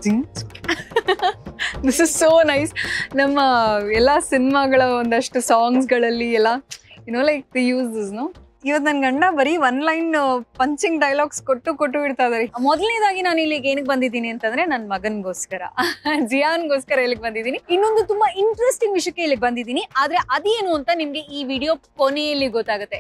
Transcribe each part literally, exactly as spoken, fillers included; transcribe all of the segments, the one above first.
This is so nice. ನಮ್ಮ ಎಲ್ಲ ಸಿನಿಮಾಗಳ ಒಂದಷ್ಟು ಸಾಂಗ್ಸ್ಗಳಲ್ಲಿ ಎಲ್ಲ you know like the use this no. ಇವತ್ತು ನನ್ನ ಗಂಡ ಬರೀ ಒನ್ ಲೈನ್ ಪಂಚಿಂಗ್ ಡೈಲಾಗ್ಸ್ ಕೊಟ್ಟು ಕೊಟ್ಟು ಬಿಡ್ತಾ ಇದಾರೆ. ಮೊದಲನೇದಾಗಿ ನಾನು ಇಲ್ಲಿಗೆ ಏನಕ್ಕೆ ಬಂದಿದ್ದೀನಿ ಅಂತಂದ್ರೆ ನನ್ನ ಮಗನ್ಗೋಸ್ಕರ, ಜಿಯಾನ್ಗೋಸ್ಕರ ಇಲ್ಲಿಗೆ ಬಂದಿದ್ದೀನಿ. ಇನ್ನೊಂದು ತುಂಬಾ ಇಂಟ್ರೆಸ್ಟಿಂಗ್ ವಿಷಯಕ್ಕೆ ಇಲ್ಲಿಗೆ ಬಂದಿದ್ದೀನಿ. ಆದ್ರೆ ಅದೇನು ಅಂತ ನಿಮ್ಗೆ ಈ ವಿಡಿಯೋ ಕೊನೆಯಲ್ಲಿ ಗೊತ್ತಾಗುತ್ತೆ.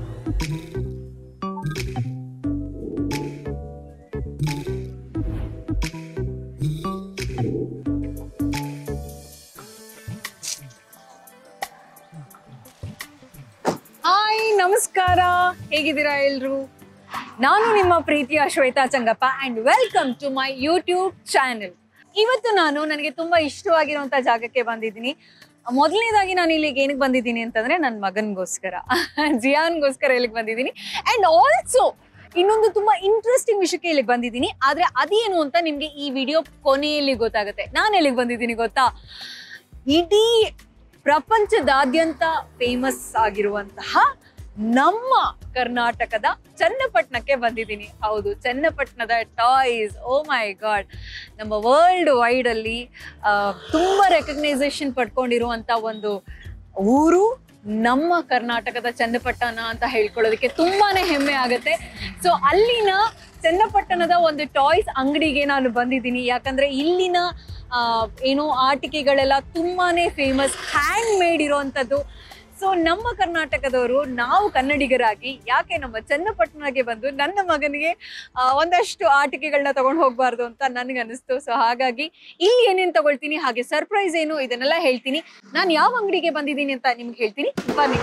ಹಾಯ್, ನಮಸ್ಕಾರ, ಹೇಗಿದ್ದೀರಾ ಎಲ್ರು? ನಾನು ನಿಮ್ಮ ಪ್ರೀತಿಯ Shweta Changappa and welcome to my YouTube channel. ಇವತ್ತು ನಾನು ನನಗೆ ತುಂಬಾ ಇಷ್ಟವಾಗಿರುವಂತ ಜಾಗಕ್ಕೆ ಬಂದಿದ್ದೀನಿ. ಮೊದಲನೇದಾಗಿ ನಾನು ಇಲ್ಲಿಗೆ ಏನಕ್ಕೆ ಬಂದಿದ್ದೀನಿ ಅಂತಂದ್ರೆ ನನ್ನ ಮಗನ್ಗೋಸ್ಕರ, ಜಿಯಾನ್ಗೋಸ್ಕರ ಇಲ್ಲಿಗೆ ಬಂದಿದ್ದೀನಿ. ಅಂಡ್ ಆಲ್ಸೋ ಇನ್ನೊಂದು ತುಂಬಾ ಇಂಟ್ರೆಸ್ಟಿಂಗ್ ವಿಷಯಕ್ಕೆ ಇಲ್ಲಿಗೆ ಬಂದಿದ್ದೀನಿ. ಆದ್ರೆ ಅದೇನು ಅಂತ ನಿಮ್ಗೆ ಈ ವಿಡಿಯೋ ಕೊನೆಯಲ್ಲಿ ಗೊತ್ತಾಗುತ್ತೆ. ನಾನು ಎಲ್ಲಿಗೆ ಬಂದಿದ್ದೀನಿ ಗೊತ್ತಾ? ಇಡೀ ಪ್ರಪಂಚದಾದ್ಯಂತ ಫೇಮಸ್ ಆಗಿರುವಂತಹ ನಮ್ಮ ಕರ್ನಾಟಕದ ಚನ್ನಪಟ್ಟಣಕ್ಕೆ ಬಂದಿದ್ದೀನಿ. ಹೌದು, ಚನ್ನಪಟ್ಟಣದ ಟಾಯ್ಸ್. ಓ ಮೈ ಗಾಡ್, ನಮ್ಮ ವರ್ಲ್ಡ್ ವೈಡ್ ಅಲ್ಲಿ ತುಂಬಾ ರೆಕಗ್ನೈಸೇಷನ್ ಪಡ್ಕೊಂಡಿರುವಂತ ಒಂದು ಊರು ನಮ್ಮ ಕರ್ನಾಟಕದ ಚನ್ನಪಟ್ಟಣ ಅಂತ ಹೇಳ್ಕೊಳ್ಳೋದಕ್ಕೆ ತುಂಬಾನೇ ಹೆಮ್ಮೆ ಆಗುತ್ತೆ. ಸೊ ಅಲ್ಲಿನ ಚನ್ನಪಟ್ಟಣದ ಒಂದು ಟಾಯ್ಸ್ ಅಂಗಡಿಗೆ ನಾನು ಬಂದಿದ್ದೀನಿ. ಯಾಕಂದ್ರೆ ಇಲ್ಲಿನ ಏನು ಆಟಿಕೆಗಳೆಲ್ಲ ತುಂಬಾನೇ ಫೇಮಸ್, ಹ್ಯಾಂಡ್ ಮೇಡ್ ಇರೋವಂಥದ್ದು. ಸೊ ನಮ್ಮ ಕರ್ನಾಟಕದವರು, ನಾವು ಕನ್ನಡಿಗರಾಗಿ ಯಾಕೆ ನಮ್ಮ ಚನ್ನಪಟ್ಟಣಕ್ಕೆ ಬಂದು ನನ್ನ ಮಗನಿಗೆ ಒಂದಷ್ಟು ಆಟಿಕೆಗಳನ್ನ ತಗೊಂಡು ಹೋಗ್ಬಾರ್ದು ಅಂತ ನನಗೆ ಅನಿಸ್ತು. ಸೊ ಹಾಗಾಗಿ ಇಲ್ಲಿ ಏನೇನು ತಗೊಳ್ತೀನಿ, ಹಾಗೆ ಸರ್ಪ್ರೈಸ್ ಏನು, ಇದನ್ನೆಲ್ಲ ಹೇಳ್ತೀನಿ. ನಾನು ಯಾವ ಅಂಗಡಿಗೆ ಬಂದಿದ್ದೀನಿ ಅಂತ ನಿಮ್ಗೆ ಹೇಳ್ತೀನಿ, ಬನ್ನಿ.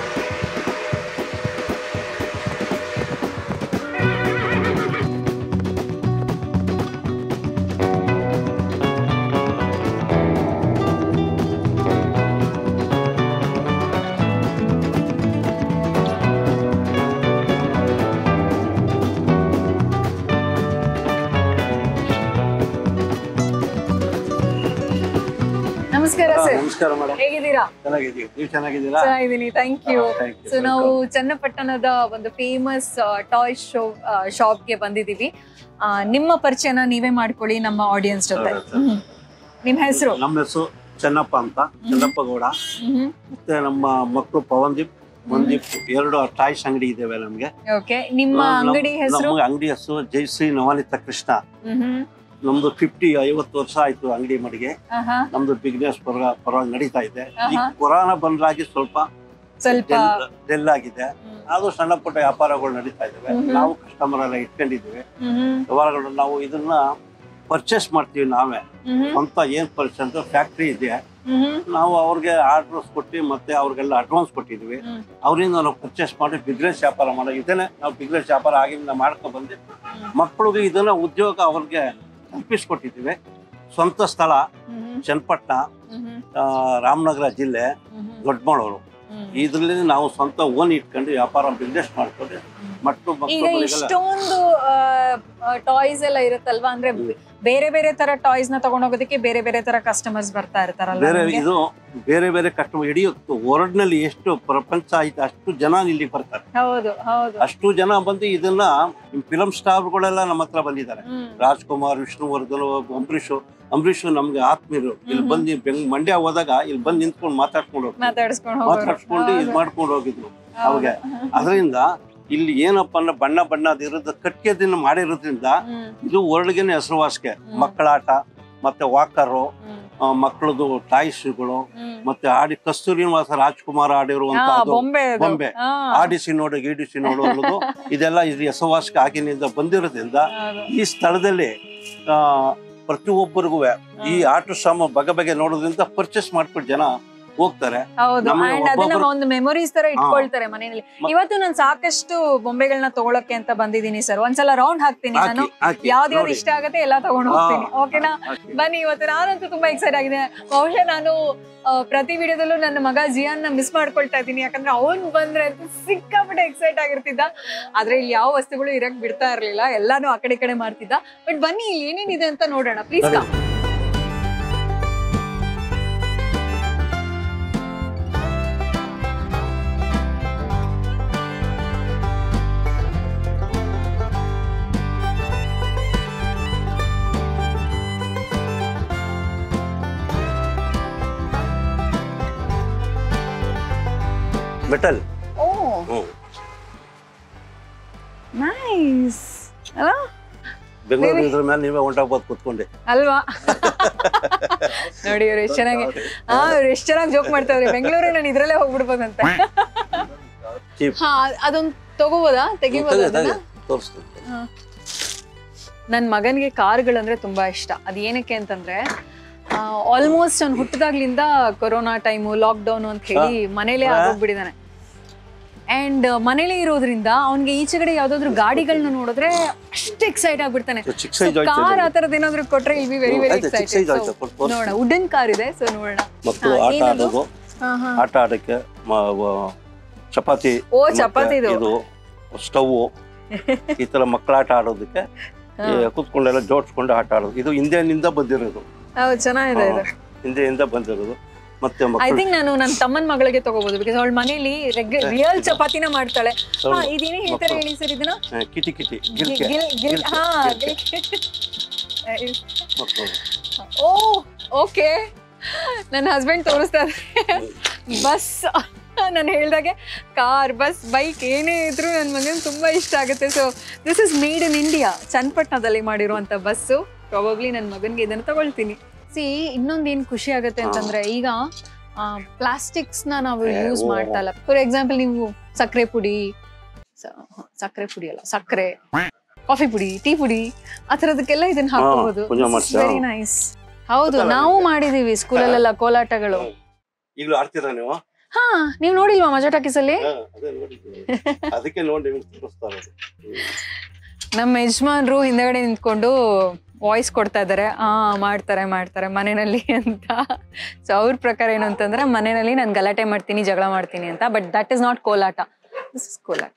ನಮಸ್ಕಾರ ಸರ್. ನಮಸ್ಕಾರ ಮೇಡಮ್, ಹೇಗಿದ್ದೀರಾ? ಚೆನ್ನಾಗಿದ್ದೀವಿ, ನೀವು ಚೆನ್ನಾಗಿದ್ದೀರಾ? ಚೆನ್ನಾಗಿದ್ದೀನಿ, ಥ್ಯಾಂಕ್ ಯು. ಸೊ ನಾವು ಚನ್ನಪಟ್ಟಣದ ಒಂದು ಫೇಮಸ್ ಟಾಯ್ ಶೋ ಶಾಪ್ಗೆ ಬಂದಿದ್ದೀವಿ. ನಿಮ್ಮ ಪರಿಚಯನ ನೀವೇ ಮಾಡ್ಕೊಳ್ಳಿ ನಮ್ಮ ಆಡಿಯನ್ಸ್ ಜೊತೆ. ನಿಮ್ಮ ಹೆಸರು? ನಮ್ಮ ಹೆಸರು ಚೆನ್ನಪ್ಪ ಅಂತ, ಚೆನ್ನಪ್ಪ ಗೌಡ. ಮತ್ತೆ ನಮ್ಮ ಮಕ್ಕಳು ಪವನ್ದೀಪ್, ಮಂದೀಪ್, ಎರಡು ಟಾಯ್ಸ್ ಅಂಗಡಿ ಇದಾವೆ ನಮ್ಗೆ. ಓಕೆ, ನಿಮ್ಮ ಅಂಗಡಿ ಹೆಸರು? ಅಂಗಡಿ ಹೆಸರು ಜಯಶ್ರೀ ನವನೀತ ಕೃಷ್ಣ. ನಮ್ದು ಫಿಫ್ಟಿ ಐವತ್ತು ವರ್ಷ ಆಯ್ತು ಅಂಗಡಿ ಮಡಿಗೆ. ನಮ್ದು ಬಿಸ್ನೆಸ್ ಪರವಾಗಿ ನಡೀತಾ ಇದೆ. ಈ ಕೊರೋನಾ ಬಂದ್ರಾಗಿ ಸ್ವಲ್ಪ ಸ್ವಲ್ಪ ಡೆಲ್ ಆಗಿದೆ. ಆದ್ರೂ ಸಣ್ಣ ಪುಟ್ಟ ವ್ಯಾಪಾರಗಳು ನಡೀತಾ ಇದಾವೆ. ನಾವು ಕಸ್ಟಮರ್ ಎಲ್ಲ ಇಟ್ಕೊಂಡಿದ್ದೀವಿ. ವ್ಯವಹಾರಗಳು ನಾವು ಇದನ್ನ ಪರ್ಚೇಸ್ ಮಾಡ್ತೀವಿ ನಾವೇ. ಸ್ವಂತ ಏನ್ ಪರ್ಚೇಸ್ ಫ್ಯಾಕ್ಟ್ರಿ ಇದೆ, ನಾವು ಅವ್ರಿಗೆ ಆರ್ಡರ್ಸ್ ಕೊಟ್ಟು ಮತ್ತೆ ಅವ್ರಿಗೆಲ್ಲ ಅಡ್ವಾನ್ಸ್ ಕೊಟ್ಟಿದ್ವಿ. ಅವರಿಂದ ನಾವು ಪರ್ಚೇಸ್ ಮಾಡಿ ಬಿಸ್ನೆಸ್ ವ್ಯಾಪಾರ ಮಾಡೋ ಇದನ್ನೇ ನಾವು ಬಿಸ್ನೆಸ್ ವ್ಯಾಪಾರ ಆಗಿಂದ ಮಾಡ್ಕೊಂಡು ಬಂದು ಮಕ್ಕಳಿಗೆ ಇದನ್ನ ಉದ್ಯೋಗ ಅವ್ರಿಗೆ ಕಲ್ಪಿಸ್ಕೊಟ್ಟಿದ್ದೀವಿ. ಸ್ವಂತ ಸ್ಥಳ ಚನ್ನಪಟ್ಟಣ, ರಾಮನಗರ ಜಿಲ್ಲೆ, ದೊಡ್ಡಮಳೂರು. ಇದ್ರಲ್ಲಿ ನಾವು ಸ್ವಂತ ಓನ್ ಇಟ್ಕೊಂಡು ವ್ಯಾಪಾರ ಬಿಸ್ನೆಸ್ ಮಾಡ್ಕೊಂಡು ಮಕ್ಕಳು ಈಗ ಇಷ್ಟೊಂದು ಟಾಯ್ಸ್ ಎಲ್ಲ ಇರುತ್ತಲ್ವಾ, ಅಂದ್ರೆ ಬೇರೆ ಬೇರೆ ತರ ಟಾಯ್ಸ್ ನ ತಗೊಂಡೋಗೋದಕ್ಕೆ ಬೇರೆ ಬೇರೆ ತರ ಕಸ್ಟಮರ್ಸ್ ಬರ್ತಾ ಇರ್ತಾರಲ್ಲ. ಬೇರೆ ಇದು ಬೇರೆ ಬೇರೆ ಕಸ್ಟಮರ್ ಇಡೀ ವರ್ಲ್ಡ್ ನಲ್ಲಿ ಎಷ್ಟು ಪ್ರಪಂಚ ಐತೆ ಅಷ್ಟು ಜನ ಇಲ್ಲಿ ಬರ್ತಾರೆ. ಹೌದು ಹೌದು, ಅಷ್ಟು ಜನ ಬಂದು ಇದನ್ನ ಫಿಲಂ ಸ್ಟಾರ್ಗಳೆಲ್ಲ ನಮ್ಮ ಹತ್ರ ಬಂದಿದ್ದಾರೆ. ರಾಜ್ಕುಮಾರ್, ವಿಷ್ಣುವರ್ಧನ್, ಅಂಬರೀಷ್ ಅಂಬರೀಷ್ ನಮ್ಗೆ ಆತ್ಮೀಯರು. ಇಲ್ಲಿ ಬಂದು ಬೆಂಗ್ ಮಂಡ್ಯ ಹೋದಾಗ ಇಲ್ಲಿ ಬಂದು ನಿಂತ್ಕೊಂಡು ಮಾತಾಡ್ಕೊಂಡು ಹೋಗಿ ಮಾತಾಡ್ಸ್ಕೊಂಡು ಇದು ಮಾಡ್ಕೊಂಡು ಹೋಗಿದ್ರು ಅವಾಗ. ಅದರಿಂದ ಇಲ್ಲಿ ಏನಪ್ಪ ಅಂದ್ರೆ ಬಣ್ಣ ಬಣ್ಣದ ಇರೋದು ಕಟ್ಕೆದನ್ನ ಮಾಡಿರೋದ್ರಿಂದ ಇದು ವರ್ಲ್ಡ್ಗೆನೆ ಹೆಸರುವಾಸಿಗೆ. ಮಕ್ಕಳ ಆಟ, ಮತ್ತೆ ವಾಕರು, ಮಕ್ಕಳದು ಟಾಯ್ಸ್ಗಳು, ಮತ್ತೆ ಆಡಿ ಕಸ್ತೂರಿ ನಿವಾಸ ರಾಜ್ಕುಮಾರ್ ಆಡಿರುವಂತ ಬೊಂಬೆ ಆಡಿಸಿ ನೋಡು ಗೀಡಿಸಿ ನೋಡು ಅನ್ನೋದು ಇದೆಲ್ಲ ಇದು ಹೆಸರುವಾಸಿಗೆ ಆಗಿನಿಂದ ಬಂದಿರೋದ್ರಿಂದ ಈ ಸ್ಥಳದಲ್ಲಿ ಆ ಪ್ರತಿಯೊಬ್ಬರಿಗೂ ಈ ಆಟ ಸಾಮ ಬಗೆ ಬಗೆ ನೋಡೋದ್ರಿಂದ ಪರ್ಚೇಸ್ ಮಾಡ್ಕೊಂಡು ಜನ ಹೋಗ್ತಾರೆ. ಹೌದು, ಅಂಡ್ ಅದನ್ನ ಒಂದು ಮೆಮೊರೀಸ್ ತರ ಇಟ್ಕೊಳ್ತಾರೆ ಮನೆಯಲ್ಲಿ. ಇವತ್ತು ನಾನು ಸಾಕಷ್ಟು ಬೊಂಬೆಗಳನ್ನ ತಗೊಳಕ್ಕೆ ಅಂತ ಬಂದಿದ್ದೀನಿ ಸರ್. ಒಂದ್ಸಲ ರೌಂಡ್ ಹಾಕ್ತೀನಿ ನಾನು, ಯಾವ್ದು ಯಾವ್ದು ಇಷ್ಟ ಆಗತ್ತೆ ಎಲ್ಲ ತಗೊಂಡು ಹೋಗ್ತೀನಿ. ಓಕೆನಾ? ಬನ್ನಿ, ಇವತ್ತು ನಾನಂತೂ ತುಂಬಾ ಎಕ್ಸೈಟ್ ಆಗಿದೆ. ಬಹುಶಃ ನಾನು ಪ್ರತಿ ವಿಡಿಯೋದಲ್ಲೂ ನನ್ನ ಮಗ ಜಿಯಾನ್ ನ ಮಿಸ್ ಮಾಡ್ಕೊಳ್ತಾ ಇದ್ದೀನಿ. ಯಾಕಂದ್ರೆ ಅವ್ನ್ ಬಂದ್ರೆ ಅಂತ ಸಿಕ್ಕಾಪಟ್ಟೆ ಎಕ್ಸೈಟ್ ಆಗಿರ್ತಿದ್ದ. ಆದ್ರೆ ಇಲ್ಲಿ ಯಾವ ವಸ್ತುಗಳು ಇರಕ್ ಬಿಡ್ತಾ ಇರ್ಲಿಲ್ಲ, ಎಲ್ಲಾನು ಆ ಕಡೆ ಕಡೆ ಮಾಡ್ತಿದ್ದ. ಬಟ್ ಬನ್ನಿ, ಇಲ್ಲಿ ಏನೇನಿದೆ ಅಂತ ನೋಡೋಣ, ಪ್ಲೀಸ್. ಮೆಟಲ್. ಓ ನೈಸ್ ಅಲ್ಲ. ಬೆಂಗಳೂರು ಇದ್ರ ಮೇಲೆ ನೀವೇ ಹೊಂಟಾಗ್ಬೋದು ಕೂತ್ಕೊಂಡೆ ಅಲ್ವಾ. ನೋಡಿ ಇವ್ರು ಎಷ್ಟು ಚೆನ್ನಾಗಿ ಹಾ ಇವ್ರು ಎಷ್ಟು ಚೆನ್ನಾಗಿ ಜೋಕ್ ಮಾಡ್ತಾವ್ರೆ. ಬೆಂಗಳೂರು ನಾನು ಇದ್ರಲ್ಲೇ ಹೋಗ್ಬಿಡ್ಬೋದಂತ. ಹಾ ಅದೊಂದು ತಗೋಬೋದಾ, ತೆಗಿಬೋದಾ? ನನ್ನ ಮಗನಿಗೆ ಕಾರ್ಗಳಂದ್ರೆ ತುಂಬಾ ಇಷ್ಟ. ಅದು ಏನಕ್ಕೆ ಅಂತಂದ್ರೆ ಆಲ್ಮೋಸ್ಟ್ ಅವ್ನು ಹುಟ್ಟಿದಾಗ್ಲಿಂದ ಕೊರೋನಾ ಟೈಮು ಲಾಕ್ಡೌನ್ ಅಂತ ಹೇಳಿ ಮನೇಲೇ ಆಗೋಗ್ಬಿಟ್ಟಿದ್ದಾನೆ. ಅಂಡ್ ಮನೇಲೇ ಇರೋದ್ರಿಂದ ಅವ್ನಿಗೆ ಈಚೆಗಡೆ ಯಾವ್ದಾದ್ರು ಗಾಡಿಗಳನ್ನ ನೋಡಿದ್ರೆ ಅಷ್ಟು ಎಕ್ಸೈಟ್ ಆಗ್ಬಿಡ್ತಾನೆ. ಕಾರ್ ಆ ತರದ್ ಏನಾದ್ರು ಕೊಟ್ರೆ I'll be very very excited. ನೋಡೋಣ, ವುಡನ್ ಕಾರ್ ಇದೆ, ಸೊ ನೋಡೋಣ. ಮತ್ತು ಆಟ ಆಡೋದು, ಆಟ ಆಡಕ್ಕೆ ಚಪಾತಿ, ಓ ಚಪಾತಿ, ಇದು ಸ್ಟವ್, ಈ ತರ ಮಕ್ಕಳ ಆಟ ಆಡೋದಕ್ಕೆ ಕೂತ್ಕೊಂಡೆಲ್ಲ ಜೋಡಿಸ್ಕೊಂಡು ಆಟ ಆಡೋದು. ಇದು ಹಿಂದೆನಿಂದ ಬಂದಿರೋದು. ಹೌದು, ಚೆನ್ನಾಗಿದೆ ಇದು. ಹಿಂದೆಯಿಂದ ಬಂದಿರೋದು. ಮತ್ತೆ ಐ ಥಿಂಕ್ ನಾನು ನನ್ನ ತಮ್ಮನ ಮಗಳಿಗೆ ತಗೋಬಹುದು, ಬಿಕಾಸ್ ಅವಳ ಮನೇಲಿ ರಿಯಲ್ ಚಪಾತಿನ ಮಾಡ್ತಾಳೆ. ಇದೇನೇ ಹೇಳ್ತಾರೆ ಹೇಳಿ ಸರ್ ಇದನ್ನ? ಕಿಟಿ ಕಿಟಿ ಹಾ ಓ ಓಕೆ. ನನ್ನ ಹಸ್ಬೆಂಡ್ ತೋರಿಸ್ತಾ ಇದ್ದಾರೆ ಬಸ್. ನಾನು ಹೇಳ್ದಾಗೆ ಕಾರ್, ಬಸ್, ಬೈಕ್ ಏನೇ ಇದ್ರು ನನ್ನ ಮಗನಿಗೆ ತುಂಬಾ ಇಷ್ಟ ಆಗುತ್ತೆ. So this is made in India, ಚನ್ನಪಟ್ಟಣದಲ್ಲಿ ಮಾಡಿರುವಂತ ಬಸ್ಸು. ಪ್ರಾಬಬ್ಲಿ ನನ್ನ ಮಗನಿಗೆ ಇದನ್ನು ತಗೊಳ್ತೀನಿ. ಸಿ ಇನ್ನೊಂದು ಏನು ಖುಷಿ ಆಗುತ್ತೆ ಅಂತಂದ್ರೆ, ಈಗ ಪ್ಲಾಸ್ಟಿಕ್ಸ್ ನ ನಾವು ಯೂಸ್ ಮಾಡ್ತಾ ಇಲ್ಲ. ಫಾರ್ ಎಕ್ಸಾಂಪಲ್, ನೀವು ಸಕ್ಕರೆ ಪುಡಿ, ಸಕ್ಕರೆ ಪುಡಿ ಅಲ್ಲ ಸಕ್ಕರೆ, ಕಾಫಿ ಪುಡಿ, ಟೀ ಪುಡಿ, ಆ ತರದಕ್ಕೆಲ್ಲ ಇದನ್ನ ಹಾಕಬಹುದು. Very nice. ಹೌದು, ನಾವು ಮಾಡಿದೀವಿ ಸ್ಕೂಲಲ್ಲೆಲ್ಲ ಕೋಲಾಟಗಳು. ಈಗಲೂ ಆಡ್ತೀರಾ ನೀವು? ಹಾ, ನೀವ್ ನೋಡಿಲ್ವಾ ಮಜಾ ಟಾಕೀಸ್ ಅಲ್ಲಿ? ಅದಕ್ಕೆ ನೋಡಿ ನಮ್ಮ ಯಜಮಾನ್ರು ಹಿಂದೆಗಡೆ ನಿಂತ್ಕೊಂಡು ವಾಯ್ಸ್ ಕೊಡ್ತಾ ಇದ್ದಾರೆ, ಆ ಮಾಡ್ತಾರೆ ಮಾಡ್ತಾರೆ ಮನೆಯಲ್ಲಿ ಅಂತ. ಸೊ ಅವ್ರ ಪ್ರಕಾರ ಏನು ಅಂತಂದ್ರೆ, ಮನೆಯಲ್ಲಿ ನಾನು ಗಲಾಟೆ ಮಾಡ್ತೀನಿ, ಜಗಳ ಮಾಡ್ತೀನಿ ಅಂತ. But that is not Kolata, this is Kolata.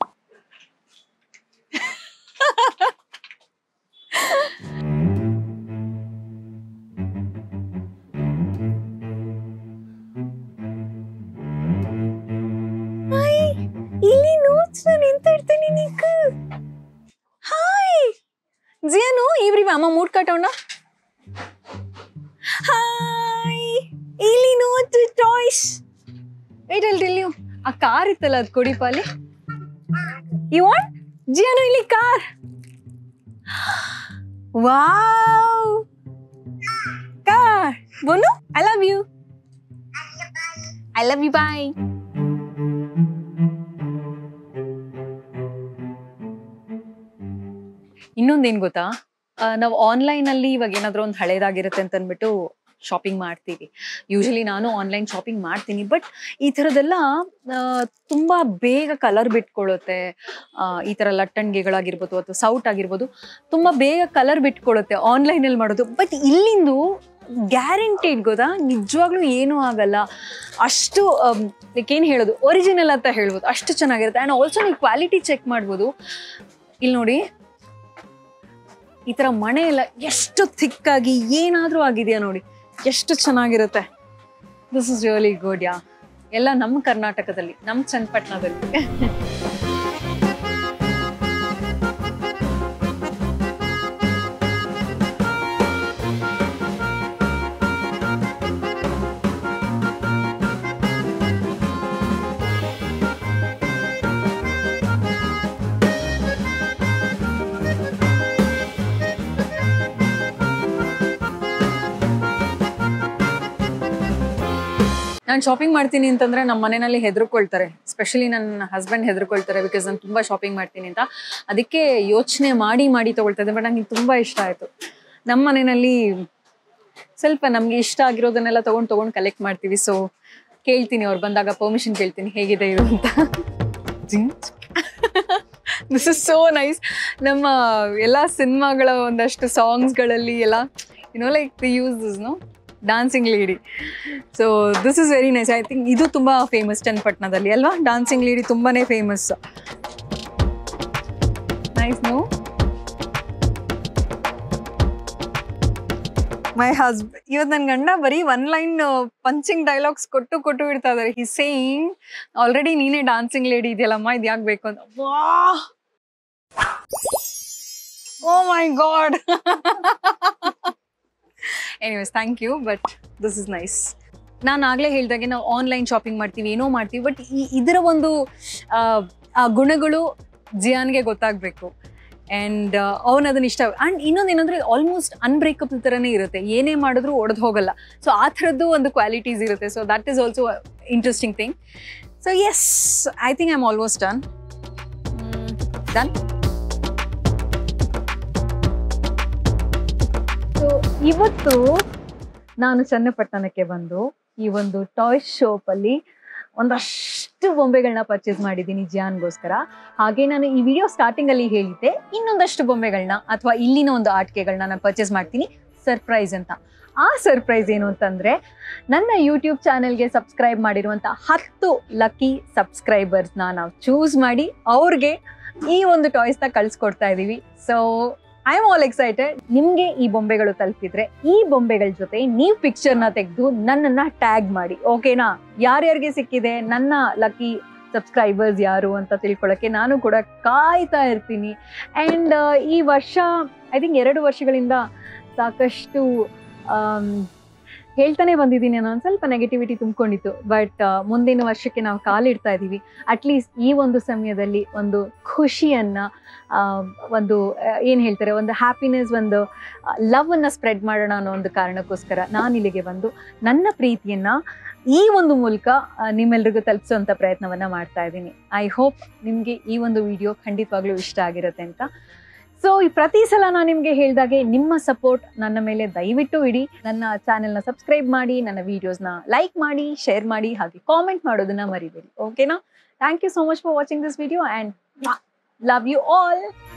ಇಲ್ಲಿ ನೋಡ್ಸ್ ನಾನು ಎಂತ ಇಡ್ತೀನಿ ನೀಕು. ಹಾಯ್ ಜಿಯಾನು, ಇವ್ರಿವ ಅಮ್ಮ ಮೂಡ್ ಕಟ್ಟೋಣ. ಹಾಯ್, ಇಲ್ಲಿ ನೋಡ್ತು toys. Wait I'll tell you, ಆ ಕಾರ್ ಇತ್ತಲ್ಲ ಅದು ಕೊಡಿ ಪಾಲಿ. You want? ಜಿಯಾನು ಇಲ್ಲಿ ಕಾರ್. Wow, car. ಬೋನು, I love you. I love you, bye. ಇನ್ನೊಂದೇನ್ ಗೊತ್ತಾ, ನಾವು ಆನ್ಲೈನ್ ಅಲ್ಲಿ ಇವಾಗ ಏನಾದ್ರು ಒಂದು ಹಳೇದಾಗಿರುತ್ತೆ ಅಂತ ಅಂದ್ಬಿಟ್ಟು ಶಾಪಿಂಗ್ ಮಾಡ್ತೀವಿ. ಯೂಶಲಿ ನಾನು ಆನ್ಲೈನ್ ಶಾಪಿಂಗ್ ಮಾಡ್ತೀನಿ. ಬಟ್ ಈ ಥರದ್ದೆಲ್ಲ ತುಂಬಾ ಬೇಗ ಕಲರ್ ಬಿಟ್ಕೊಳ್ಳುತ್ತೆ. ಈ ಥರ ಲಟ್ಟಣಿಗೆಗಳಾಗಿರ್ಬೋದು ಅಥವಾ ಸೌಟ್ ಆಗಿರ್ಬೋದು, ತುಂಬಾ ಬೇಗ ಕಲರ್ ಬಿಟ್ಕೊಳ್ಳುತ್ತೆ ಆನ್ಲೈನಲ್ಲಿ ಮಾಡೋದು. ಬಟ್ ಇಲ್ಲಿಂದು ಗ್ಯಾರಂಟಿಡ್ ಗೊತ್ತಾ, ನಿಜವಾಗ್ಲೂ ಏನೂ ಆಗಲ್ಲ. ಅಷ್ಟು ಲೈಕ್ ಏನು ಹೇಳೋದು, ಒರಿಜಿನಲ್ ಅಂತ ಹೇಳ್ಬೋದು, ಅಷ್ಟು ಚೆನ್ನಾಗಿರುತ್ತೆ. ಆ್ಯಂಡ್ ಆಲ್ಸೋ ನೀವು ಕ್ವಾಲಿಟಿ ಚೆಕ್ ಮಾಡ್ಬೋದು. ಇಲ್ಲಿ ನೋಡಿ, ಈ ತರ ಮಣೆ ಎಲ್ಲ ಎಷ್ಟು ಥಿಕ್ಕಾಗಿ ಏನಾದ್ರೂ ಆಗಿದೆಯಾ ನೋಡಿ, ಎಷ್ಟು ಚೆನ್ನಾಗಿರುತ್ತೆ. This is really good. Yeah, ಎಲ್ಲ ನಮ್ಮ ಕರ್ನಾಟಕದಲ್ಲಿ, ನಮ್ಮ ಚನ್ನಪಟ್ಟಣದಲ್ಲಿ. ನಾನು ಶಾಪಿಂಗ್ ಮಾಡ್ತೀನಿ ಅಂತಂದ್ರೆ ನಮ್ಮ ಮನೆಯಲ್ಲಿ ಹೆದರ್ಕೊಳ್ತಾರೆ, ಸ್ಪೆಷಲಿ ನನ್ನ ಹಸ್ಬೆಂಡ್ ಹೆದರ್ಕೊಳ್ತಾರೆ, ಬಿಕಾಸ್ ನಾನು ತುಂಬಾ ಶಾಪಿಂಗ್ ಮಾಡ್ತೀನಿ ಅಂತ. ಅದಕ್ಕೆ ಯೋಚನೆ ಮಾಡಿ ಮಾಡಿ ತಗೊಳ್ತಾ ಇದ್ದೆ. ಬಟ್ ನಂಗೆ ತುಂಬಾ ಇಷ್ಟ ಆಯ್ತು. ನಮ್ಮ ಮನೆಯಲ್ಲಿ ಸ್ವಲ್ಪ ನಮ್ಗೆ ಇಷ್ಟ ಆಗಿರೋದನ್ನೆಲ್ಲ ತಗೊಂಡ್ ತಗೊಂಡ್ ಕಲೆಕ್ಟ್ ಮಾಡ್ತೀವಿ. ಸೊ ಕೇಳ್ತೀನಿ, ಅವ್ರು ಬಂದಾಗ ಪರ್ಮಿಷನ್ ಕೇಳ್ತೀನಿ, ಹೇಗಿದೆ ಇದು ಅಂತ. This is so nice. ನಮ್ಮ ಎಲ್ಲ ಸಿನಿಮಾಗಳ ಒಂದಷ್ಟು ಸಾಂಗ್ಸ್ಗಳಲ್ಲಿ ಎಲ್ಲ you know like the use this no dancing lady. So this is very nice. I think ಇದು ತುಂಬಾ ಫೇಮಸ್ ಚನ್ನಪಟ್ಟಣದಲ್ಲಿ ಅಲ್ವಾ? ಡಾನ್ಸಿಂಗ್ ಲೇಡಿ ತುಂಬಾನೇ famous. Nice. No my husband ಇವತ್ತು ನನ್ನ ಗಂಡ ಬರೀ ಒನ್ ಲೈನ್ ಪಂಚಿಂಗ್ ಡೈಲಾಗ್ಸ್ ಕೊಟ್ಟು ಕೊಟ್ಟು ಬಿಡ್ತಾ ಇದಾರೆ. ಹಿ ಸೇಯಿಂಗ್ ಆಲ್ರೆಡಿ ನೀನೇ ಡಾನ್ಸಿಂಗ್ ಲೇಡಿ ಇದೆಯಲ್ಲಮ್ಮ, ಇದು ಯಾಕೆ ಬೇಕು ಅಂತ. Wow, oh my god. Anyways, thank you, but this is nice. ನಾನು ಆಗಲೇ ಹೇಳಿದಾಗೆ ನಾವು ಆನ್ಲೈನ್ ಶಾಪಿಂಗ್ ಮಾಡ್ತೀವಿ, ಏನೋ ಮಾಡ್ತೀವಿ, ಬಟ್ ಈ ಇದರ ಒಂದು ಆ ಗುಣಗಳು ಜಿಯಾನ್ಗೆ ಗೊತ್ತಾಗಬೇಕು. ಆ್ಯಂಡ್ ಅವನು ಅದನ್ನ ಇಷ್ಟ. ಆ್ಯಂಡ್ ಇನ್ನೊಂದು ಏನಂದರೆ ಆಲ್ಮೋಸ್ಟ್ ಅನ್ಬ್ರೇಕಬಲ್ ಥರನೇ ಇರುತ್ತೆ, ಏನೇ ಮಾಡಿದ್ರೂ ಒಡೆದು ಹೋಗಲ್ಲ. ಸೊ ಆ ಥರದ್ದು ಒಂದು ಕ್ವಾಲಿಟೀಸ್ ಇರುತ್ತೆ. So that is also interesting thing. So yes, I think I am almost done done so ಇವತ್ತು ನಾನು ಚನ್ನಪಟ್ಟಣಕ್ಕೆ ಬಂದು ಈ ಒಂದು ಟಾಯ್ ಶಾಪಲ್ಲಿ ಒಂದಷ್ಟು ಬೊಂಬೆಗಳನ್ನ ಪರ್ಚೇಸ್ ಮಾಡಿದ್ದೀನಿ ಜಿಯಾನ್ಗೋಸ್ಕರ. ಹಾಗೆ ನಾನು ಈ ವಿಡಿಯೋ ಸ್ಟಾರ್ಟಿಂಗಲ್ಲಿ ಹೇಳಿದ್ದೆ ಇನ್ನೊಂದಷ್ಟು ಬೊಂಬೆಗಳನ್ನ ಅಥವಾ ಇಲ್ಲಿನ ಒಂದು ಆಟಿಕೆಗಳನ್ನ ನಾನು ಪರ್ಚೇಸ್ ಮಾಡ್ತೀನಿ ಸರ್ಪ್ರೈಸ್ ಅಂತ. ಆ ಸರ್ಪ್ರೈಸ್ ಏನು ಅಂತಂದರೆ, ನನ್ನ ಯೂಟ್ಯೂಬ್ ಚಾನೆಲ್ಗೆ ಸಬ್ಸ್ಕ್ರೈಬ್ ಮಾಡಿರುವಂಥ ಹತ್ತು ಲಕ್ಕಿ ಸಬ್ಸ್ಕ್ರೈಬರ್ಸ್ನ ನಾವು ಚೂಸ್ ಮಾಡಿ ಅವ್ರಿಗೆ ಈ ಒಂದು ಟಾಯ್ಸ್ನ ಕಳಿಸ್ಕೊಡ್ತಾ ಇದ್ದೀವಿ. So I am all excited. ನಿಮಗೆ ಈ ಬೊಂಬೆಗಳು ತಲುಪಿದ್ರೆ ಈ ಬೊಂಬೆಗಳ ಜೊತೆ ನೀವು ಪಿಕ್ಚರ್ನ ತೆಗೆದು ನನ್ನನ್ನು ಟ್ಯಾಗ್ ಮಾಡಿ, ಓಕೆನಾ? ಯಾರ್ಯಾರಿಗೆ ಸಿಕ್ಕಿದೆ, ನನ್ನ ಲಕ್ಕಿ ಸಬ್ಸ್ಕ್ರೈಬರ್ಸ್ ಯಾರು ಅಂತ ತಿಳ್ಕೊಳ್ಳೋಕ್ಕೆ ನಾನು ಕೂಡ ಕಾಯ್ತಾ ಇರ್ತೀನಿ. ಆ್ಯಂಡ್ ಈ ವರ್ಷ ಐ ಥಿಂಕ್ ಎರಡು ವರ್ಷಗಳಿಂದ ಸಾಕಷ್ಟು ಹೇಳ್ತಾನೆ ಬಂದಿದ್ದೀನಿ, ನಾನು ಸ್ವಲ್ಪ ನೆಗೆಟಿವಿಟಿ ತುಂಬಿಕೊಂಡಿತ್ತು. ಬಟ್ ಮುಂದಿನ ವರ್ಷಕ್ಕೆ ನಾವು ಕಾಲಿಡ್ತಾ ಇದ್ದೀವಿ. ಅಟ್ಲೀಸ್ಟ್ ಈ ಒಂದು ಸಮಯದಲ್ಲಿ ಒಂದು ಖುಷಿಯನ್ನು, ಒಂದು ಏನು ಹೇಳ್ತಾರೆ, ಒಂದು ಹ್ಯಾಪಿನೆಸ್, ಒಂದು ಲವನ್ನು ಸ್ಪ್ರೆಡ್ ಮಾಡೋಣ ಅನ್ನೋ ಒಂದು ಕಾರಣಕ್ಕೋಸ್ಕರ ನಾನು ಇಲ್ಲಿಗೆ ಬಂದು ನನ್ನ ಪ್ರೀತಿಯನ್ನು ಈ ಒಂದು ಮೂಲಕ ನಿಮ್ಮೆಲ್ರಿಗೂ ತಲುಪಿಸುವಂಥ ಪ್ರಯತ್ನವನ್ನು ಮಾಡ್ತಾ ಇದ್ದೀನಿ. ಐ ಹೋಪ್ ನಿಮಗೆ ಈ ಒಂದು ವಿಡಿಯೋ ಖಂಡಿತವಾಗ್ಲೂ ಇಷ್ಟ ಆಗಿರುತ್ತೆ ಅಂತ. ಸೊ ಈ ಪ್ರತಿ ಸಲ ನಾನು ನಿಮಗೆ ಹೇಳಿದಾಗೆ ನಿಮ್ಮ ಸಪೋರ್ಟ್ ನನ್ನ ಮೇಲೆ ದಯವಿಟ್ಟು ಇಡಿ. ನನ್ನ ಚಾನೆಲ್ನ ಸಬ್ಸ್ಕ್ರೈಬ್ ಮಾಡಿ, ನನ್ನ ವೀಡಿಯೋಸ್ನ ಲೈಕ್ ಮಾಡಿ, ಶೇರ್ ಮಾಡಿ, ಹಾಗೆ ಕಾಮೆಂಟ್ ಮಾಡೋದನ್ನ ಮರಿಬೇಡಿ, ಓಕೆನಾ? Thank you so much for watching this video and love you all.